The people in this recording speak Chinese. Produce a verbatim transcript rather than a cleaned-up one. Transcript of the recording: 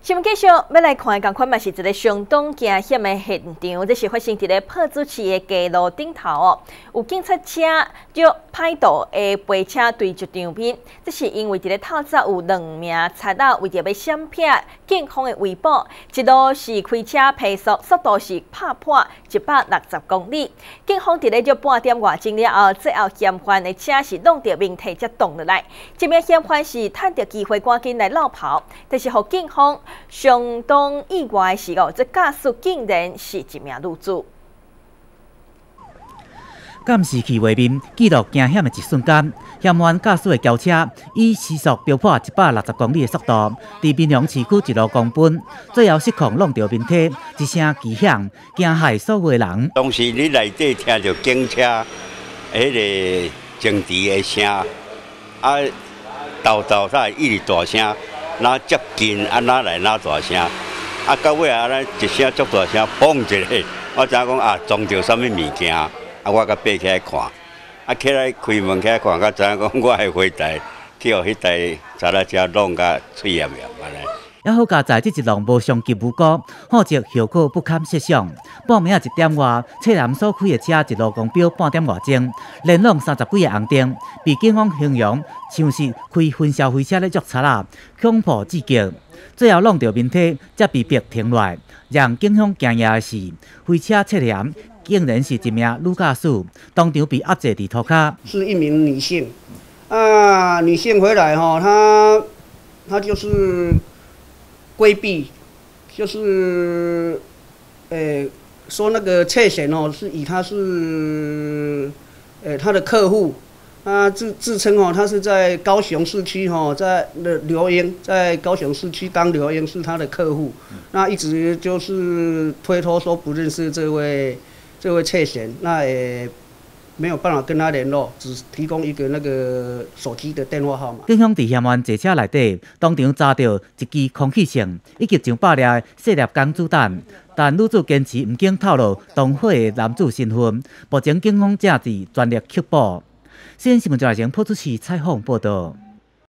新闻继续，要来看的，共款嘛是一个相当惊险的现场，这是发生伫咧朴子市的街路顶头哦，有警察车就歹道的飞车对就场边，这是因为伫咧透早有两名贼仔为着要闪避警方的围捕，一路是开车配速，速度是拍破一百六十公里，警方伫咧就半点外钟了后，最后嫌犯的车是弄到命体才动落来，这名嫌犯是趁着机会赶紧来绕跑，但是互警方相当意外的是哦，这驾驶竟然是一名女子。 监视器画面记录惊险的一瞬间，嫌犯驾驶的轿车以时速飙破一百六十公里的速度，伫民雄市区一路狂奔，最后失控弄到面体，一声巨响，惊害所有人。 当时你内底听到警车迄个警笛的声，啊，豆豆才一直大声。那接近啊，哪来哪大声？啊，到尾啊，咱一声足大声，砰一下，我知讲啊，撞到什么物件？啊，我甲爬起来看，啊，起来开门起来看，甲知影讲我的花台去互迄台查拉车弄甲脆炎炎安尼。 也好佳在这一浪无伤及无辜，后续效果不堪设想。半暝啊一点外，侧南所开的车一路狂飙半点外钟，连弄三十几个红灯，被警方形容像是开焚烧飞车咧捉贼啊，恐怖至极。最后弄到面体，才被迫停落来。让警方惊讶的是，飞车侧帘竟然是一名女驾驶，当场被压制伫涂骹。 是一名女性，啊，女性回来哈，她她就是。规避，就是，呃，说那个侧险哦，是以他是，呃，他的客户，他自自称哦，他是在高雄市区哦，在的留英，在高雄市区当留英是他的客户，那一直就是推脱说不认识这位这位侧险，那也。没有办法跟他联络，只提供一个那个手机的电话号码。 警方伫嫌犯坐车内底，当场查到一支空气枪以及上百粒细粒钢子弹，但女子坚持唔肯透露同伙的男子身份。目前警方正在全力緝捕。新闻新闻台前朴主持采访报道。